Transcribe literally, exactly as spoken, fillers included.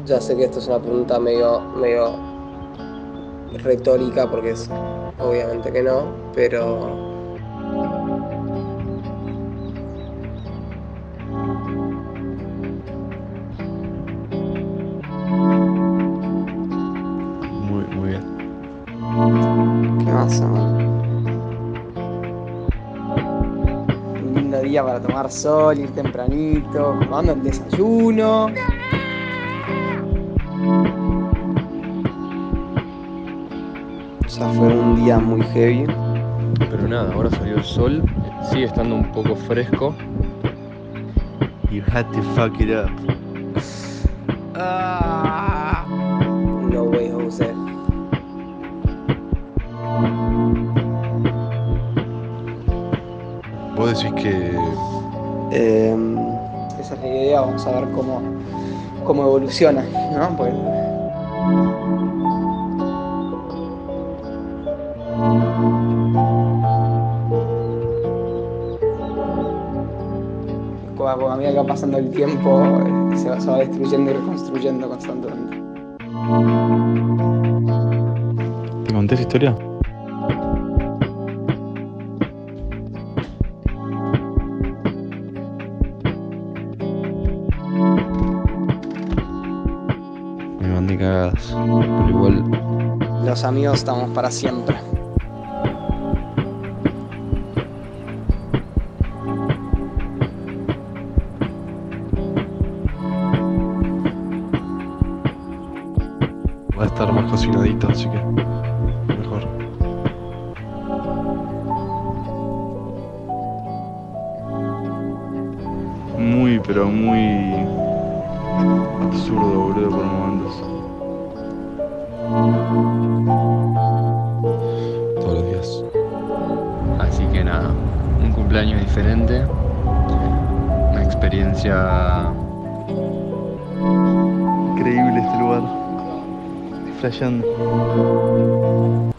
Ya sé que esto es una pregunta medio, medio retórica porque es obviamente que no, pero Muy, muy bien. ¿Qué más, man? Un lindo día para tomar sol, ir tempranito, tomando el desayuno. O sea, fue un día muy heavy. Pero nada, ahora salió el sol, sigue estando un poco fresco. You had to fuck it up. Ah. no way, Jose. Vos decís que Eh, esa es la idea, vamos a ver cómo, cómo evoluciona, ¿no? Pues, co- a medida que va pasando el tiempo, eh, se va, se va destruyendo y reconstruyendo constantemente. ¿te conté esa historia? Me mandé cagadas, pero igual Los amigos estamos para siempre. va a estar más cocinadito, así que mejor. Muy, pero muy absurdo, boludo, por momentos. Todos los días. Así que nada, un cumpleaños diferente, una experiencia increíble este lugar. Estoy flasheando.